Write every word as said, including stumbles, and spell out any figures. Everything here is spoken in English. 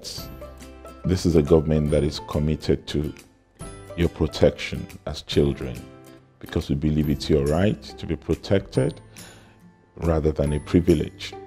that this is a government that is committed to your protection as children, because we believe it's your right to be protected rather than a privilege.